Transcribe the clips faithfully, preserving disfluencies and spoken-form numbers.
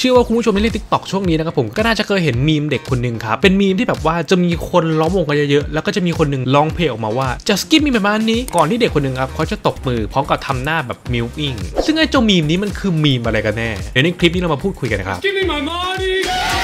ชื่อว่าคุณผู้ชมที่เล่น ติ๊กต็อก ช่วงนี้นะครับผมก็น่าจะเคยเห็นมีมเด็กคนหนึ่งครับเป็นมีมที่แบบว่าจะมีคนล้อมวงกันเยอะๆแล้วก็จะมีคนหนึ่งร้องเพลงออกมาว่า just give me my money ก่อนที่เด็กคนหนึ่งครับเขาจะตบมือพร้อมกับทำหน้าแบบมิวอิ่งซึ่งไอ้เจ้ามีมนี้มันคือมีมอะไรกันแน่เดี๋ยวในคลิปนี้เรามาพูดคุยกันนะครับ give me my money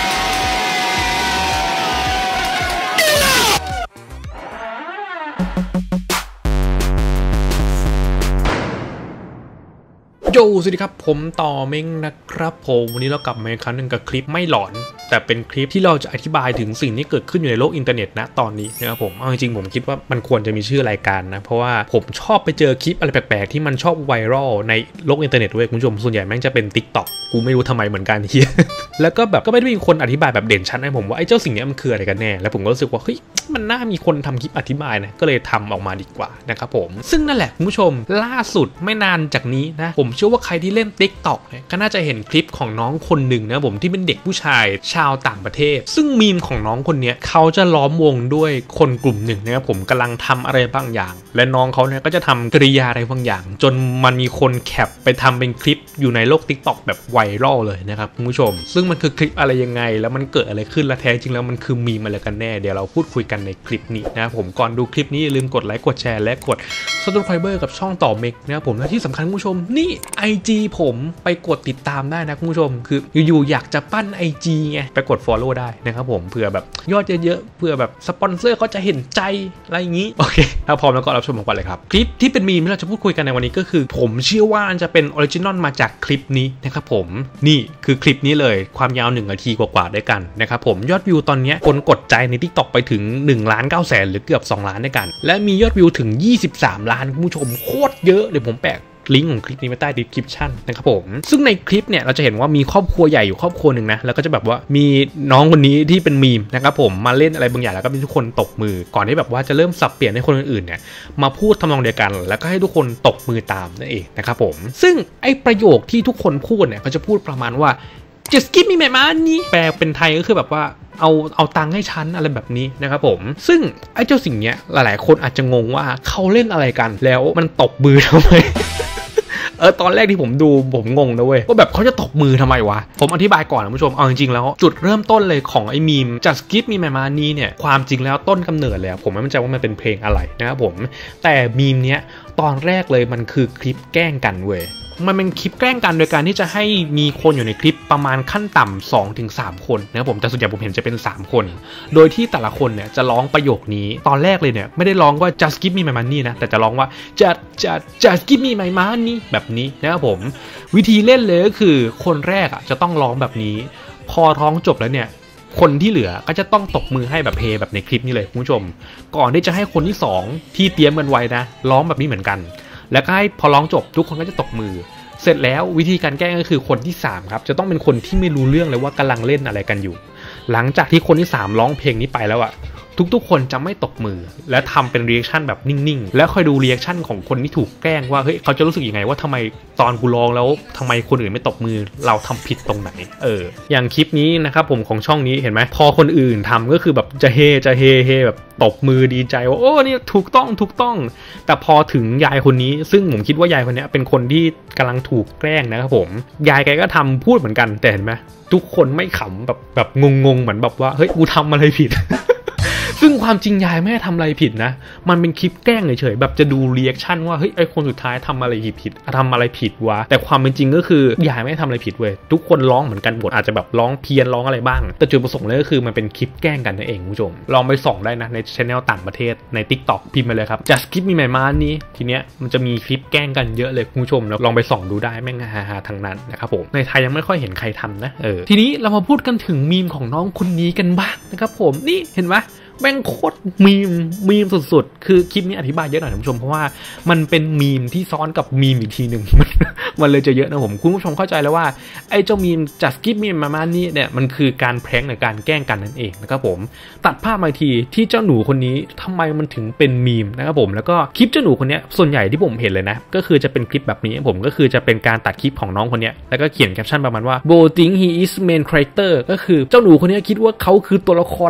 โยสวัสดีครับผมต่อเม้งนะครับผมวันนี้เรากลับมาอีกครั้งหนึ่งกับคลิปไม่หลอนแต่เป็นคลิปที่เราจะอธิบายถึงสิ่งที่เกิดขึ้นอยู่ในโลกอินเทอร์เน็ตนะตอนนี้นะครับผมเอาจริงๆผมคิดว่ามันควรจะมีชื่อรายการนะเพราะว่าผมชอบไปเจอคลิปอะไรแปลกๆที่มันชอบไวรัลในโลกอินเทอร์เน็ตเว้ยคุณผู้ชมส่วนใหญ่แม่งจะเป็น ติ๊กต็อก กูไม่รู้ทำไมเหมือนกันเฮีย แล้วก็แบบก็ไม่ได้มีคนอธิบายแบบเด่นชัดให้ผมว่าไอ้เจ้าสิ่งนี้มันคืออะไรกันแน่แล้วผมก็รู้สึกว่าเฮ้ยมันน่ามีคนทำคลิปอธิบายนะก็เลยทำออกมาดีกว่านะครับผมซึ่งนั่นแหละคุณผู้ชมล่าสุดไม่นานจากนี้นะผมเชื่อว่าใครที่เล่น ติ๊กต็อก เนี่ยก็น่าจะเห็นคลิปของน้องคนหนึ่งนะผมที่เป็นเด็กผู้ชายชาวต่างประเทศซึ่งมีมของน้องคนนี้เขาจะล้อมวงด้วยคนกลุ่มหนึ่งนะครับผมกำลังทำอะไรบางอย่างและน้องเขาเนี่ยก็จะทำกริยาอะไรบางอย่างจนมันมีคนแคปไปทำเป็นคลิปอยู่ในโลก ติ๊กต็อก แบบไวรัลเลยนะครับคุณผู้ชมซึ่งมันคือคลิปอะไรยังไงแล้วมันเกิดอะไรขึ้นและแท้จริงแล้วมันคือมีมอะไรกันแน่เดี๋ยวเราพูดคุยกันในคลิปนี้นะครับผมก่อนดูคลิปนี้อย่าลืมกดไลค์กดแชร์และกด Subscribe กับช่องต่อเมกนะครับผมและที่สำคัญคุณผู้ชมนี่ ไอ จี ผมไปกดติดตามได้นะคุณผู้ชมคืออยู่ๆอยากจะปั้น ไอ จี ไงไปกด follow ได้นะครับผมเผื่อแบบยอดเยอะๆเผื่อแบบสปอนเซอร์เขาจะเห็นใจอะไรอย่างนี้โอเคถ้าพร้อมแล้วก็รับชมกันเลยครับคลิปที่เป็นมีมที่เราจะพูดคุยกันในวันนี้ก็คือผมเชื่อว่าจะเป็นออริจินอลมาจากคลิปนี้นะครับผมนี่คือคลิปนี้เลยความยาวหนึ่งนาทีกว่าๆด้วยกันนะครับผมยอดวิวตอนนี้คนกดใจใน ติ๊กต็อก ไปถึงหนึ่งล้านเก้าแสนหรือเกือบสองล้านด้วยกันและมียอดวิวถึงยี่สิบสามล้านคุณผู้ชมโคตรเยอะเดี๋ยวผมแปะลิงก์ของคลิปนี้ไว้ใต้ description นะครับผมซึ่งในคลิปเนี่ยเราจะเห็นว่ามีครอบครัวใหญ่อยู่ครอบครัวหนึ่งนะแล้วก็จะแบบว่ามีน้องคนนี้ที่เป็นมีมนะครับผมมาเล่นอะไรบางอย่างแล้วก็มีทุกคนตบมือก่อนที่แบบว่าจะเริ่มสับเปลี่ยนให้คนอื่นๆเนี่ยมาพูดทำนองเดียวกันแล้วก็ให้ทุกคนตบมือตามนั่นเองนะครับผมซึ่งไอ้ประโยคที่ทุกคนพูดเนี่ยเขาจะพูดประมาณว่า just give me my money แปลเป็นไทยก็คือแบบว่าเอาเอาตังค์ให้ฉันอะไรแบบนี้นะครับผมซึ่งไอ้เจ้าสิ่งเนี้ยหลายๆคนอาจจะงงว่าเขาเล่นอะไรกันแล้วมันตบมือทำไม เออตอนแรกที่ผมดูผมงงนะเว้ยว่าแบบเขาจะตบมือทำไมวะผมอธิบายก่อนนะผู้ชมเอาจริงๆแล้วจุดเริ่มต้นเลยของไอ้มีม just give me my money เนี่ยความจริงแล้วต้นกำเนิดเลยผมไม่มั่นใจว่ามันเป็นเพลงอะไรนะครับผมแต่มีมเนี้ยตอนแรกเลยมันคือคลิปแกล้งกันเว้ยมันเป็นคลิปแกล้งกันโดยการที่จะให้มีคนอยู่ในคลิปประมาณขั้นต่ำ สองถึงสาม คนนะครับผมแต่ส่วนใหญ่ผมเห็นจะเป็นสามคนโดยที่แต่ละคนเนี่ยจะร้องประโยคนี้ตอนแรกเลยเนี่ยไม่ได้ร้องว่า just give me my money นะแต่จะร้องว่า just just just give me my money แบบนี้นะครับผมวิธีเล่นเลยก็คือคนแรกอ่ะจะต้องร้องแบบนี้พอร้องจบแล้วเนี่ยคนที่เหลือก็จะต้องตบมือให้แบบเพแบบในคลิปนี้เลยคุณผู้ชมก่อนที่จะให้คนที่สองที่เตรียมกันไว้นะร้องแบบนี้เหมือนกันแล้วก็ให้พอร้องจบทุกคนก็จะตบมือเสร็จแล้ววิธีการแก้ก็คือคนที่สามครับจะต้องเป็นคนที่ไม่รู้เรื่องเลยว่ากำลังเล่นอะไรกันอยู่หลังจากที่คนที่สามร้องเพลงนี้ไปแล้วอะทุกๆคนจะไม่ตบมือและทำเป็นรีแอคชั่นแบบนิ่งๆแล้วคอยดูรีแอคชั่นของคนที่ถูกแกล้งว่าเฮ้ยเขาจะรู้สึกยังไงว่าทำไมตอนกูร้องแล้วทำไมคนอื่นไม่ตบมือเราทำผิดตรงไหนเอออย่างคลิปนี้นะครับผมของช่องนี้เห็นไหมพอคนอื่นทำก็คือแบบจะเฮจะเฮเฮแบบตบมือดีใจว่าโอ้นี่ถูกต้องถูกต้องแต่พอถึงยายคนนี้ซึ่งผมคิดว่ายายคนนี้เป็นคนที่กำลังถูกแกล้งนะครับผมยายแกก็ทำพูดเหมือนกันแต่เห็นไหมทุกคนไม่ขำแบบแบบงงๆเหมือนแบบว่าเฮ้ยกูทำอะไรผิด ซึ่งความจริงยายไม่ได้ทำอะไรผิดนะมันเป็นคลิปแกล้งเฉยๆแบบจะดูรีแอคชั่นว่าเฮ้ยไอคนสุดท้ายทำอะไรผิดทำอะไรผิดวะแต่ความเป็นจริงก็คือยายไม่ได้ทำอะไรผิดเว้ยทุกคนร้องเหมือนกันหมดอาจจะแบบร้องเพี้ยนร้องอะไรบ้างแต่จุดประสงค์เลยก็คือมันเป็นคลิปแกล้งกันนั่นเองคุณผู้ชมลองไปส่องได้นะในช่องต่างประเทศใน ติ๊กต็อก พิมพ์ไปเลยครับ just give me my money ทีเนี้ยมันจะมีคลิปแกล้งกันเยอะเลยคุณผู้ชมแล้วลองไปส่องดูได้แม่งฮาๆทั้งนั้นนะครับผมในไทยยังไม่ค่อยเห็นใครทำนะเออทีนี้เรามาพูดกันถึงมีมของน้องคนนี้กันบ้างนะครับผมนี่เห็นไหมแม่งโคตรมีมมีมสุดๆคือคลิปนี้อธิบายเยอะหน่อยท่านผู้ชมเพราะว่ามันเป็นมีมที่ซ้อนกับมีมอีกทีหนึ่ง มันเลยจะเยอะนะผมคุณผู้ชมเข้าใจแล้วว่าไอ้เจ้ามีม just give me my money เนี่ยมันคือการแพร้งหรือการแกล้งกันนั่นเองนะครับผมตัดภาพมาทีที่เจ้าหนูคนนี้ทำไมมันถึงเป็นมีมนะครับผมแล้วก็คลิปเจ้าหนูคนนี้ส่วนใหญ่ที่ผมเห็นเลยนะก็คือจะเป็นคลิปแบบนี้ผมก็คือจะเป็นการตัดคลิปของน้องคนนี้แล้วก็เขียนแคปชั่นประมาณว่า Bo think he is main character ก็คือเจ้าหนูคนนี้คิดว่าเขาคือตัวละครหลัก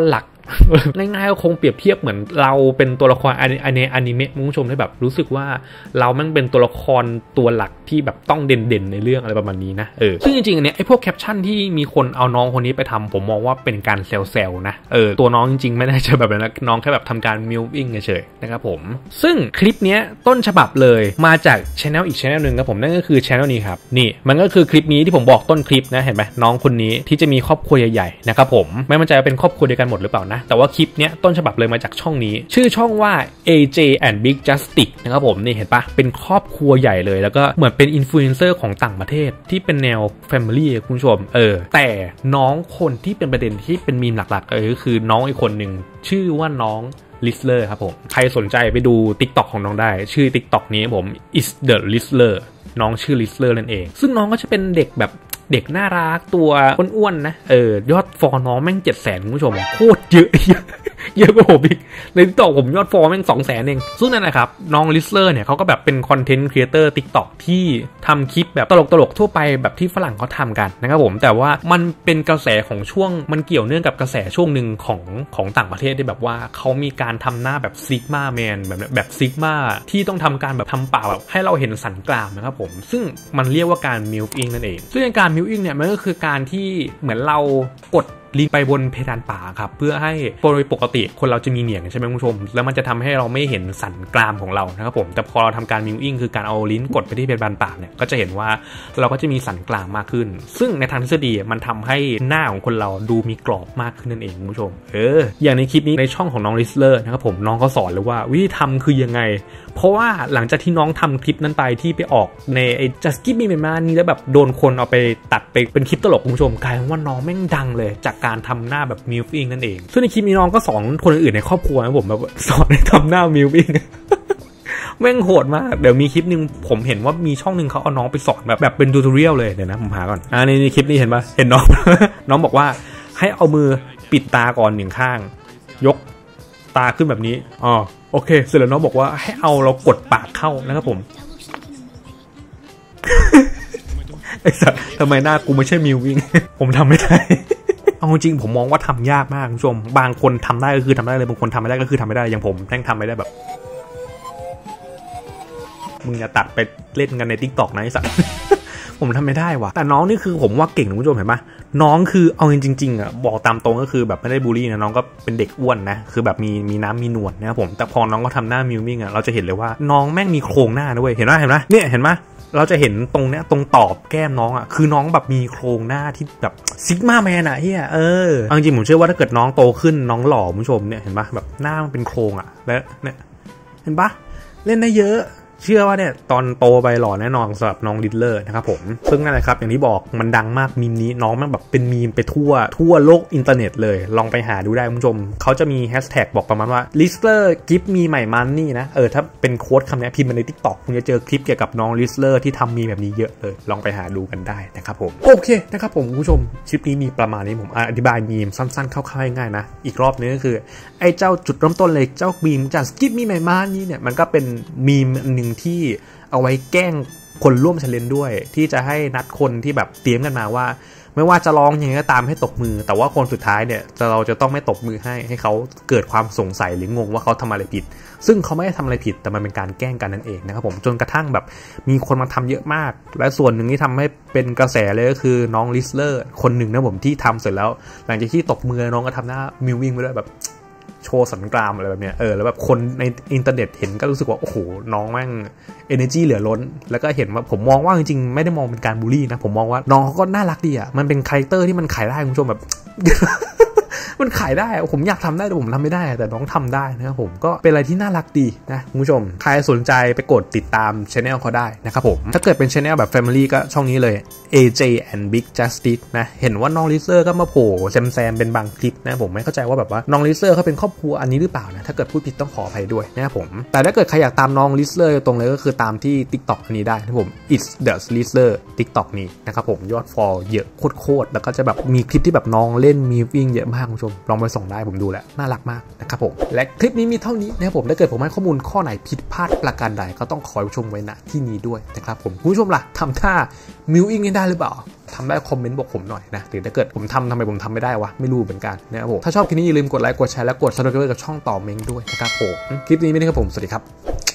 ง่ายๆก็คงเปรียบเทียบเหมือนเราเป็นตัวละครในอนิเมะคุณผู้ชมได้แบบรู้สึกว่าเราแม่งเป็นตัวละครตัวหลักที่แบบต้องเด่นๆในเรื่องอะไรประมาณนี้นะเออซึ่งจริงๆอันเนี้ยไอ้พวกแคปชั่นที่มีคนเอาน้องคนนี้ไปทำผมมองว่าเป็นการเซลล์นะเออตัวน้องจริงๆไม่ได้จะแบบนั้นน้องแค่แบบทำการมิลวิ่งเฉยๆนะครับผมซึ่งคลิปเนี้ยต้นฉบับเลยมาจากช่องอีกช่องนึงครับผมนั่นก็คือช่องนี้ครับนี่มันก็คือคลิปนี้ที่ผมบอกต้นคลิปนะเห็นไหมน้องคนนี้ที่จะมีครอบครัวใหญ่ๆนะครับผมไม่มั่นใจว่าเป็นครอบครัวเดียวกันหมดหรือเปล่านะแต่ว่าคลิปเนี้ยต้นฉบับเลยมาจากช่องนี้ชื่อช่องว่า เอ เจ and Big Justice นะครับผมนี่เห็นปะเป็นครอบครัวใหญ่เลยแล้วก็เหมือนเป็นอินฟลูเอนเซอร์ของต่างประเทศที่เป็นแนว Family คุณผู้ชมเออแต่น้องคนที่เป็นประเด็นที่เป็นมีมหลักๆเออก็คือน้องอีกคนหนึ่งชื่อว่าน้องLizzler ครับผมใครสนใจไปดู TikTok ของน้องได้ชื่อ TikTok นี้ผม is the Lizzler น้องชื่อ Lizzler นั่นเองซึ่งน้องก็จะเป็นเด็กแบบเด็กน่ารักตัวอ้วนๆนะเออยอดฟอลน้องแม่งเจ็ดแสนคุณผู้ชมโคตรเยอะเยอะกว่าผมอีกใน TikTok ผมยอดฟอลแม่งสองแสนเองซึ่งนั่นแหละครับน้อง Lizzler เนี่ยเขาก็แบบเป็นคอนเทนต์ครีเอเตอร์ TikTok ที่ทำคลิปแบบตลกๆทั่วไปแบบที่ฝรั่งเขาทำกันนะครับผมแต่ว่ามันเป็นกระแสของช่วงมันเกี่ยวเนื่องกับกระแสช่วงหนึ่งของของต่างประเทศที่แบบว่าเขามีการทำหน้าแบบซิกมาแมนแบบแบบซิกมาที่ต้องทำการแบบทำปากแบบให้เราเห็นสันกรามนะครับผมซึ่งมันเรียกว่าการมิลกิ้งนั่นเองซึ่งการมิลกิ้งเนี่ยมันก็คือการที่เหมือนเรากดลิ้นไปบนเพดานปากครับเพื่อให้โดยปกติคนเราจะมีเหนียงใช่ไหมคุณผู้ชมแล้วมันจะทำให้เราไม่เห็นสันกรามของเรานะครับผมแต่พอเราทำการมิลกิ้งคือการเอาลิ้นกดไปที่เพดานปากเนี่ยก็จะเห็นว่าเราก็จะมีสันกรามมากขึ้นซึ่งในทางทฤษฎีมันทำให้หน้าของคนเราดูมีกรอบมากขึ้นนั่นเองคุณผู้ชมเอออย่างในคลิปนี้ในช่องของน้อง Lizzler นะครับผมน้องเขาสอนเลยว่าวิธีทำคือยังไงเพราะว่าหลังจากที่น้องทำคลิปนั้นไปที่ไปออกในไอ้ Just Give Me My Money แล้วแบบโดนคนเอาไปตัดไปเป็นคลิปตลกคุณผู้ชมกลายเป็นว่าน้องแม่งดังเลยจากการทำหน้าแบบมิลฟิงนั่นเองซึ่งในคลิปนี้น้องก็สอนคนอื่นในครอบครัวนะผมแบบสอนให้ทำหน้ามิลฟิง แม่งโหดมากเดี๋ยวมีคลิปนึงผมเห็นว่ามีช่องนึงเขาเอาน้องไปสอนแบบแบบเป็นทูตอเรียลเลยเดี๋ยวนะผมหาก่อนอ่าในคลิปนี้เห็นปะเห็นน้อง น้องบอกว่าให้เอามือปิดตาก่อนหนึ่งข้างยกตาขึ้นแบบนี้อ๋อโอเคเสร็จแล้วน้องบอกว่าให้เอาเรากดปากเข้านะครับผม ไอ้สัสทำไมหน้ากูไม่ใช่มิววิ่ง ผมทำไม่ได้ เอาจริงผมมองว่าทำยากมากคุณผู้ชมบางคนทำได้ก็คือทำได้เลยบางคนทำไม่ได้ก็คือทำไม่ได้อย่างผมแม่งทำไม่ได้แบบมึงอย่าตัดไปเล่นกันใน TikTok นะไอ้สัส ผมทำไม่ได้ว่ะแต่น้องนี่คือผมว่าเก่งคุณผู้ชมเห็นปะน้องคือเอาจริงๆอ่ะบอกตามตรงก็คือแบบไม่ได้บูลลี่นะน้องก็เป็นเด็กอ้วนนะคือแบบมีมีน้ำมีหนวดนะครับผมแต่พอน้องก็ทำหน้ามิวมิ่งอ่ะเราจะเห็นเลยว่าน้องแม่งมีโครงหน้าด้วยเห็นไหมเห็นไหมเนี่ยเห็นไหมเราจะเห็นตรงเนี้ยตรงตอบแก้มน้องอ่ะคือน้องแบบมีโครงหน้าที่แบบซิกมาแมนอ่ะเฮียเออเอาจริงผมเชื่อว่าถ้าเกิดน้องโตขึ้นน้องหล่อคุณผู้ชมเนี่ยเห็นปะแบบหน้ามันเป็นโครงอ่ะแล้วเนี่ยเห็นปะเล่นได้เยอะเชื่อว่าเนี่ยตอนโตไปหล่อแน่นอนสำหรับน้องลิดเลอร์นะครับผมซึ่งนั่นแหละครับอย่างที่บอกมันดังมากมีมนี้น้องมันแบบเป็นมีมไปทั่วทั่วโลกอินเทอร์เน็ตเลยลองไปหาดูได้คุณผู้ชมเขาจะมีแฮชแท็กบอกประมาณว่า Lizzler give me my money นะเออถ้าเป็นโค้ดคำนี้พิมพ์มาใน TikTok คุณจะเจอคลิปเกี่ยวกับน้อง Lizzler ที่ทำมีแบบนี้เยอะเลยลองไปหาดูกันได้นะครับผมโอเคนะครับผมคุณผู้ชมคลิปนี้มีประมาณนี้ผมอธิบายมีมสั้นๆคร่าวๆง่ายๆนะอีกรอบนึงก็คือไอ้เจ้าจุดเริ่มต้นเลยเจ้ามีม just give me my money เนี่ยมันก็เป็นมีมนึงที่เอาไว้แกล้งคนร่วมเชลเลนด้วยที่จะให้นัดคนที่แบบเตรียมกันมาว่าไม่ว่าจะร้องยังไงก็ตามให้ตบมือแต่ว่าคนสุดท้ายเนี่ยเราจะต้องไม่ตบมือให้ให้เขาเกิดความสงสัยหรืองงว่าเขาทำอะไรผิดซึ่งเขาไม่ได้ทำอะไรผิดแต่มันเป็นการแกล้งกันนั่นเองนะครับผมจนกระทั่งแบบมีคนมาทำเยอะมากและส่วนหนึ่งที่ทำให้เป็นกระแสเลยก็คือน้องลิซเลอร์คนหนึ่งนะผมที่ทำเสร็จแล้วหลังจากที่ตบมือน้องก็ทำหน้ามิววิ่งไปด้วยแบบโชว์สันกรามอะไรแบบเนี้ยเออแล้วแบบคนในอินเทอร์เน็ตเห็นก็รู้สึกว่าโอ้โหน้องแม่ง energy เหลือล้นแล้วก็เห็นว่าผมมองว่าจริงๆไม่ได้มองเป็นการบูลลี่นะผมมองว่าน้องเขาก็น่ารักดีอ่ะมันเป็นคาแรคเตอร์ที่มันขายได้คุณผู้ชมแบบ มันขายได้ผมอยากทำได้แต่ผมทำไม่ได้แต่น้องทำได้นะครับผมก็เป็นอะไรที่น่ารักดีนะคุณผู้ชมใครสนใจไปกดติดตาม channel เขาได้นะครับผมถ้าเกิดเป็น channel แบบ Family ก็ช่องนี้เลย เอ เจ and Big Justice นะเห็นว่าน้องลิซเลอร์ก็มาโผล่แซมๆเป็นบางคลิปนะผมไม่เข้าใจว่าแบบว่าน้องลิซเลอร์เขาเป็นครอบครัวอันนี้หรือเปล่านะถ้าเกิดพูดผิดต้องขออภัยด้วยนะครับผมแต่ถ้าเกิดใครอยากตามน้องลิซเลอร์ตรงเลยก็คือตามที่ TikTok อันนี้ได้นะผม it's the Lizzler TikTok นี้นะครับผมยอด follow เยอะโคตรๆแล้วก็จะแบบมีคลิปที่แบบน้องเล่นมีวิ่งเยอะมากคุณผู้ชมมลองไปส่องได้ผมดูแล้วน่ารักมากนะครับผมและคลิปนี้มีเท่านี้นะครับผมถ้าเกิดผมให้ข้อมูลข้อไหนผิดพลาดประการใดก็ต้องขอชมไว้ณที่นี้ด้วยนะครับผมคุณผู้ชมล่ะทำท่ามิวอิงได้หรือเปล่าทำได้คอมเมนต์บอกผมหน่อยนะหรือถ้าเกิดผมทำทำไมผมทำไม่ได้วะไม่รู้เหมือนกันนะครับผมถ้าชอบคลิปนี้อย่าลืมกดไลค์กดแชร์และกดซับสไครบ์กับช่องต่อเม้งด้วยนะครับผมคลิปนี้ไม่ได้ครับผมสวัสดีครับ